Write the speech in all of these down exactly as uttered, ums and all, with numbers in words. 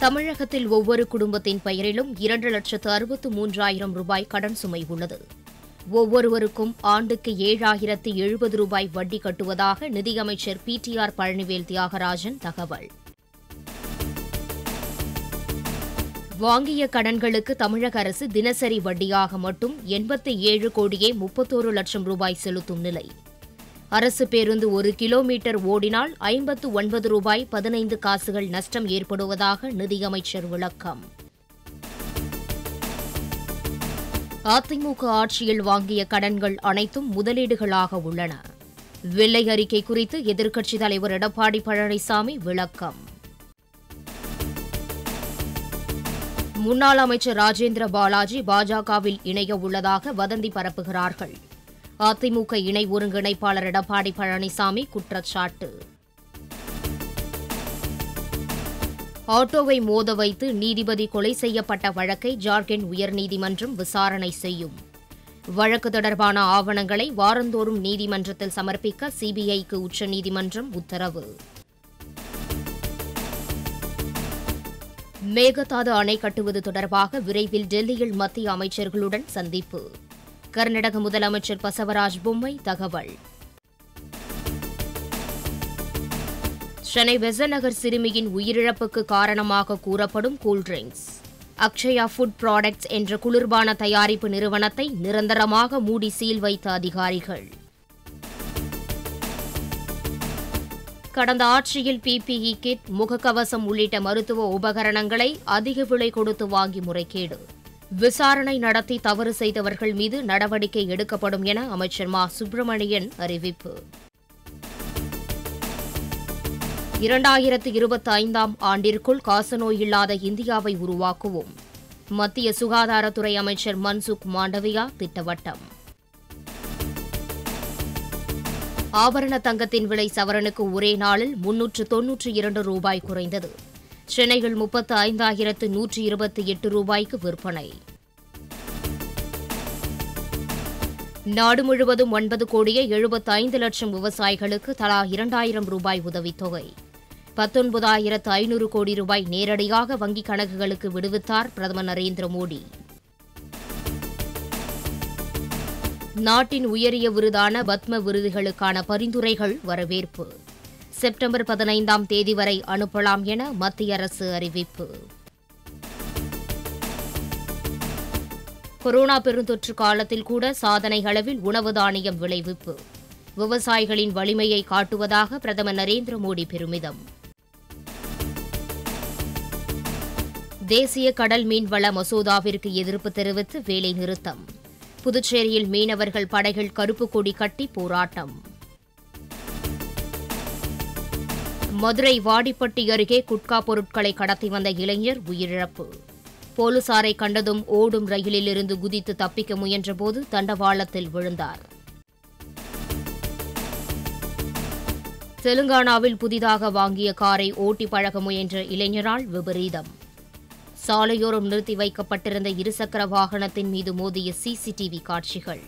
தமிழகத்தில் ஒவ்வொரு குடும்பத்தின் பெயரிலும் இரண்டு லட்சத்து அறுபத்து மூன்றாயிரம் ரூபாய் கடன் சுமை உள்ளது. ஒவ்வொருவருக்கும் ஆண்டுக்கு ஏழாயிரத்து எழுபது ரூபாய் வட்டி கட்டுவதாக நிதியமைச்சர் P T R Palanivel Thiagarajan தகவல். வாங்கிய கடன்களுக்கு தமிழக அரசு தினசரி வட்டியாக மட்டும் எண்பத்தி ஏழு கோடியே முப்பத்தோரு லட்சம் ரூபாய் செலுத்தும் நிலை. அரசு பேருந்து ஒரு கிலோமீட்டர் ஓடினால் ஐம்பத்து ஒன்பது ரூபாய் பதினைந்து காசுகள் நஷ்டம் ஏற்படுவதாக நிதியமைச்சர் விளக்கம். அதிமுக ஆட்சியில் வாங்கிய கடன்கள் அனைத்தும் முதலீடுகளாக உள்ளன. வெள்ளை அறிக்கை குறித்து எதிர்க்கட்சித் தலைவர் எடப்பாடி பழனிசாமி விளக்கம். முன்னாள் அமைச்சர் ராஜேந்திர பாலாஜி பாஜகவில் இணைய உள்ளதாக வதந்தி பரப்புகிறார்கள். அதிமுக இணை ஒருங்கிணைப்பாளர் எடப்பாடி பழனிசாமி குற்றச்சாட்டு. ஆட்டோவை மோத வைத்து நீதிபதி கொலை செய்யப்பட்ட வழக்கை ஜார்க்கண்ட் உயர்நீதிமன்றம் விசாரணை செய்யும். வழக்கு தொடர்பான ஆவணங்களை வாரந்தோறும் நீதிமன்றத்தில் சமர்ப்பிக்க சிபிஐக்கு உச்சநீதிமன்றம் உத்தரவு. மேகதாது அணை கட்டுவது தொடர்பாக விரைவில் டெல்லியில் மத்திய அமைச்சர்களுடன் சந்திப்பு. கர்நாடக முதலமைச்சர் பசவராஜ் பொம்மை தகவல். சென்னை பெசன்ட் சிறுமியின் உயிரிழப்புக்கு காரணமாக கூறப்படும் கூல்ட்ரிங்க்ஸ். அக்ஷயா ஃபுட் ப்ராடக்ட்ஸ் என்ற குளிர்பான தயாரிப்பு நிறுவனத்தை நிரந்தரமாக மூடி சீல் வைத்த அதிகாரிகள். கடந்த ஆட்சியில் பிபிஇ கிட், முகக்கவசம் உள்ளிட்ட மருத்துவ உபகரணங்களை அதிக விலை கொடுத்து வாங்கி முறைகேடு. விசாரணை நடத்தி தவறு செய்தவர்கள் மீது நடவடிக்கை எடுக்கப்படும் என அமைச்சர் மா சுப்பிரமணியன் அறிவிப்பு. இரண்டாயிரத்து இருபத்தி ஐந்தாம் ஆண்டிற்குள் காசநோய் இல்லாத இந்தியாவை உருவாக்குவோம். மத்திய சுகாதாரத்துறை அமைச்சர் மன்சுக் மாண்டவியா திட்டவட்டம். ஆபரண தங்கத்தின் விலை சவரனுக்கு ஒரே நாளில் முன்னூற்று தொன்னூற்று இரண்டு ரூபாய் குறைந்தது. சென்னையில் முப்பத்து ஐந்தாயிரத்து நூற்றி இருபத்தி எட்டு ரூபாய்க்கு விற்பனை. நாடு முழுவதும் ஒன்பது கோடியே எழுபத்தி ஐந்து லட்சம் விவசாயிகளுக்கு தலா இரண்டாயிரம் ரூபாய் உதவித்தொகை. பத்தொன்பதாயிரத்து ஐநூறு கோடி ரூபாய் நேரடியாக வங்கிக் கணக்குகளுக்கு விடுவித்தார் பிரதமர் நரேந்திர மோடி. நாட்டின் உயரிய விருதான பத்ம விருதுகளுக்கான பரிந்துரைகள் வரவேற்பு. செப்டம்பர் பதினைந்தாம் தேதி வரை அனுப்பலாம் என மத்திய அரசு அறிவிப்பு. கொரோனா பெருந்தொற்று காலத்தில் கூட சாதனை அளவில் உணவு தானியம் விளைவிப்பு. விவசாயிகளின் வலிமையை காட்டுவதாக பிரதமர் நரேந்திர மோடி பெருமிதம். தேசிய கடல் மீன்வள மசோதாவிற்கு எதிர்ப்பு தெரிவித்து வேலை நிறுத்தம். புதுச்சேரியில் மீனவர்கள் படகில் கருப்பு கொடி கட்டி போராட்டம். மதுரை வாடிப்பட்டி அருகே குட்கா பொருட்களை கடத்தி வந்த இளைஞர் உயிரிழப்பு. போலீசாரை கண்டதும் ஓடும் ரயிலில் இருந்து குதித்து தப்பிக்க முயன்றபோது தண்டவாளத்தில் விழுந்தார். தெலுங்கானாவில் புதிதாக வாங்கிய காரை ஓட்டி பழக முயன்ற இளைஞரால் விபரீதம். சாலையோரம் நிறுத்தி வைக்கப்பட்டிருந்த இருசக்கர வாகனத்தின் மீது மோதிய சிசிடிவி காட்சிகள்.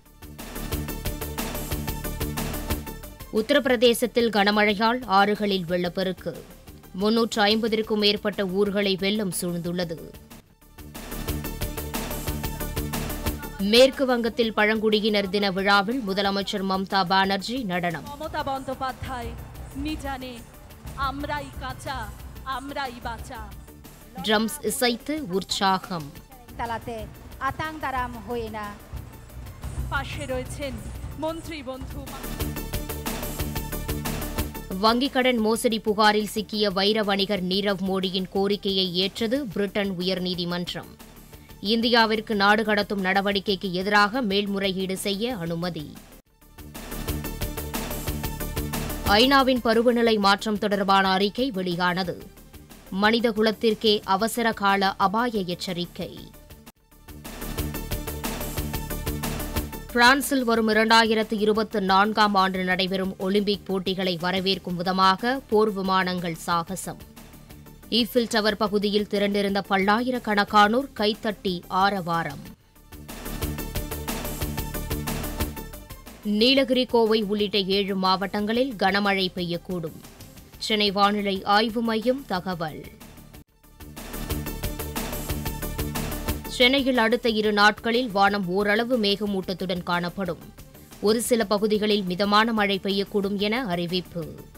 உத்தரப்பிரதேசத்தில் கனமழையால் ஆறுகளில் வெள்ளப்பெருக்கு. முன்னூற்று ஐம்பதிற்கும் மேற்பட்ட ஊர்களை வெள்ளம் சூழ்ந்துள்ளது. மேற்கு வங்கத்தில் பழங்குடியினர் தின விழாவில் முதலமைச்சர் மம்தா பானர்ஜி நடனம். ட்ரம்ஸ் இசைத்து உற்சாகம். வங்கிக் கடன் மோசடி புகாரில் சிக்கிய வைர வணிகர் நீரவ் மோடியின் கோரிக்கையை ஏற்றது பிரிட்டன் உயர்நீதிமன்றம். இந்தியாவிற்கு நாடு கடத்தும் நடவடிக்கைக்கு எதிராக மேல்முறையீடு செய்ய அனுமதி. ஐநாவின் பருவநிலை மாற்றம் தொடர்பான அறிக்கை வெளியானது. மனித குலத்திற்கே அவசர கால அபாய எச்சரிக்கை. பிரான்சில் வரும் இரண்டாயிரத்து இருபத்தி நான்காம் ஆண்டு நடைபெறும் ஒலிம்பிக் போட்டிகளை வரவேற்கும் விதமாக போர் விமானங்கள் சாகசம். ஈஃபில் டவர் பகுதியில் திரண்டிருந்த பல்லாயிரக்கணக்கானோர் கைத்தட்டி ஆரவாரம். நீலகிரி, கோவை உள்ளிட்ட ஏழு மாவட்டங்களில் கனமழை பெய்யக்கூடும். சென்னை வானிலை ஆய்வு மையம் தகவல். சென்னையில் அடுத்த இரு நாட்களில் வானம் ஓரளவு மேகமூட்டத்துடன் காணப்படும். ஒரு சில பகுதிகளில் மிதமான மழை பெய்யக்கூடும் என அறிவிப்பு.